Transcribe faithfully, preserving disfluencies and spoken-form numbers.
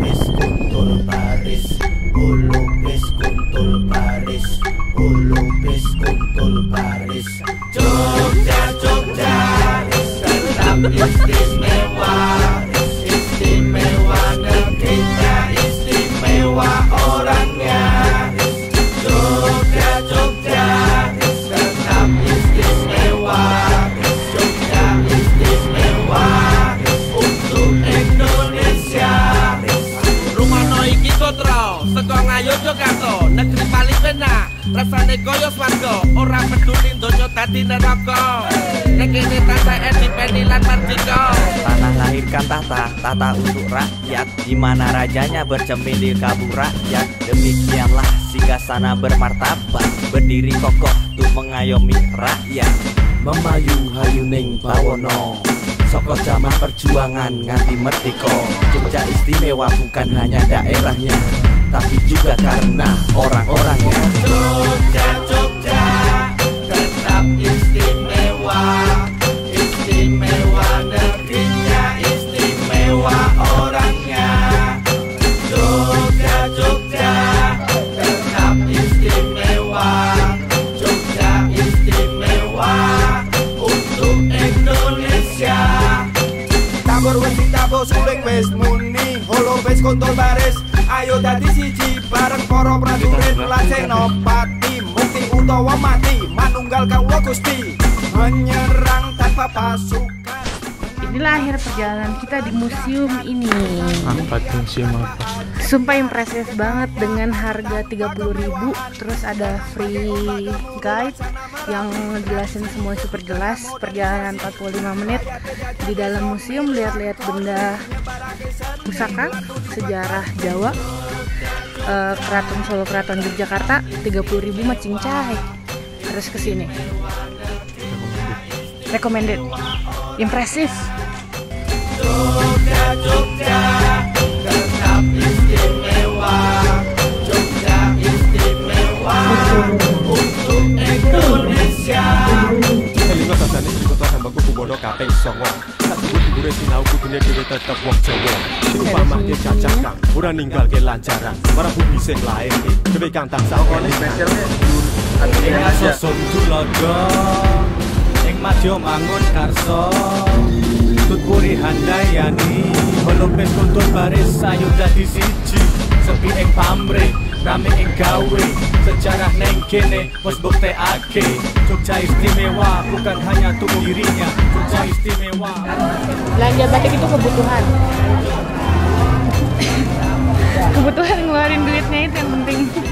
Holopes Kuntul Baris, Holopes Kuntul Baris, Holopes Kuntul Baris. Jogja, Jogja, tetap istimewa, istimewa negerinya, istimewa orangnya. Jogja, Jogja, tetap istimewa, Jogja istimewa untuk Indonesia. Rumahno iki kotro, seko Ngayu Yogyakarta, negeri paling penak, rasane koyo swarga, ora peduli donya dadi neraka. Nek kene tansah independen lan merdeka. Tanah lahirkan tahta, tata untuk rakyat, di mana rajanya bercermin di kabur rakyat. Demikianlah singgasana bermartabat, berdiri kokoh untuk mengayomi rakyat. Memayu hayuning bawono, soko zaman perjuangan nganti merdeka. Jogja istimewa bukan hanya daerahnya, tapi juga karena orang-orangnya. Jogja, Jogja, tetap istimewa, istimewa negerinya, istimewa orangnya. Jogja, Jogja, tetap istimewa, Jogja istimewa untuk Indonesia. Tabur wis ditabur suling wis muni, Holopes Kuntul Baris, ayo dadi siji bareng para prajurit lan senopati. Mukti utawa mati manunggal kawula Gusti, menyerang tanpa pasukan. Inilah akhir perjalanan kita di museum ini. Apa tuh museum apa? Sumpah impresif banget dengan harga tiga puluh ribu. Terus ada free guide yang ngejelasin semua super jelas. Perjalanan empat puluh lima menit di dalam museum, lihat-lihat benda pusaka sejarah Jawa, uh, Keraton Solo, Keraton Yogyakarta. tiga puluh ribu mah cincai. Harus kesini. Recommended. Impresif. Jogja, Jogja, tetap istimewa, Jogja istimewa untuk Indonesia. Elingo sasane iki kota Sambangku kuwono kaping songo. Sadhuwur-dhuwure sinau kudune dhewe tetep wong Jawa. Sing pamahke cacah kang ora ninggalke lancaran. Para bumi sing lair dhewe kang tansah kene spesialne Indonesia. Sondulodo ing madya mangun karso. Tutpuri handayani, Holopes Kuntul Baris, ayo dadi siji. Sepi ing pamrih, rame ing gawe, sejarah neng kene wis buktekake. Jogja istimewa bukan hanya untuk dirinya, Jogja istimewa. Belanja batik itu kebutuhan. Kebutuhan ngeluarin duitnya itu yang penting.